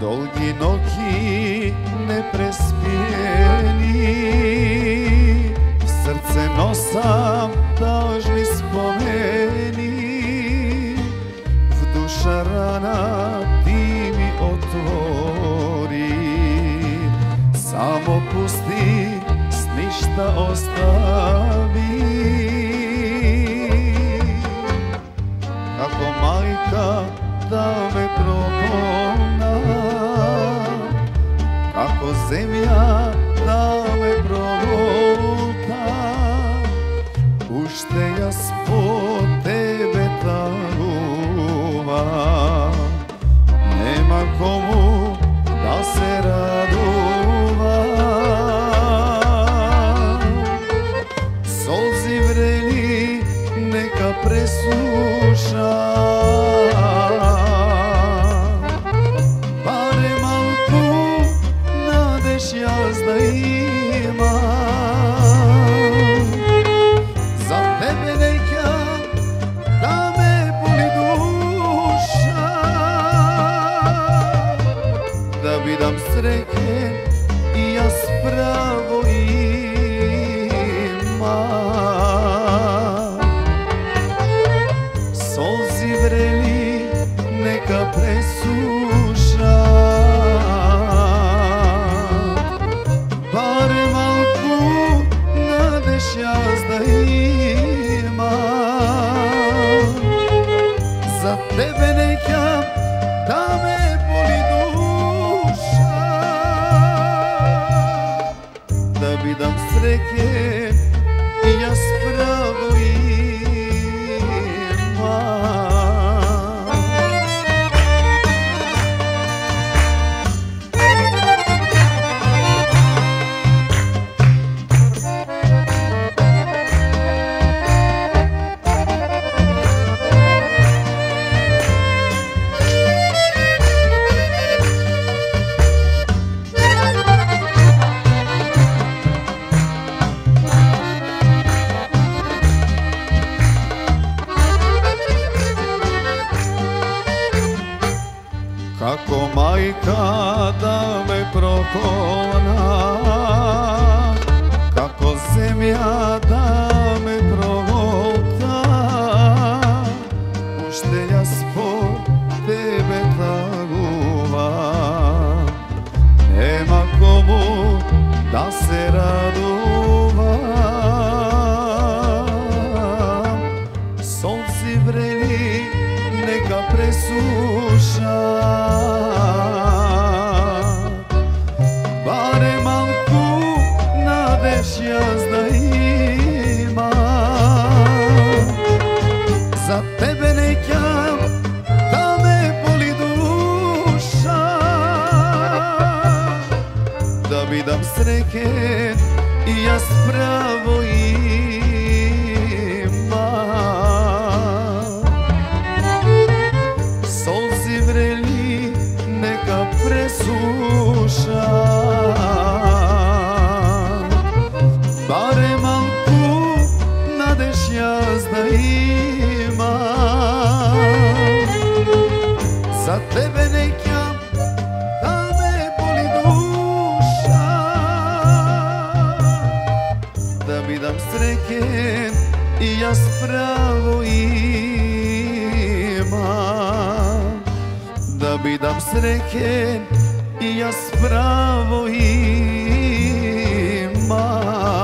Dolgi noći neprespijeni, srce nosam tažni spomeni. Duša rana ti mi otvori, samo pusti, s ništa ostavi. Kako majka da me progona, kako zemlja da me progolta, ušte ja spod tebe taguva, nema komu da se raduva. Solzi vreli neka presuša, bare malku nadeš jazda ima. Za tebe neka da me boli duša, da bi dam sreće i ja spravo imam. Solzi vreli neka presuša, bare malku nadeš jazda ima. Za tebe neka da me boli duša, da bi dam sreće i ja spravo imam. Kako majka da me prokona, kako zemlja da me progolta, ušte ja spod tebe taguva, nema komu da se raduva. Solzi vreli neka presuša, bare malku nadeš jazda ima. Za tebe neka da me boli duša, da bi dam sreće i ja spravo imam. Solzi vreli neka presuša, bare malku nadeš jazda ima. Za tebe neka da me boli duša, da bi dam sreće i ja spravo imam. Da bi dam sreće i ja spravo imam.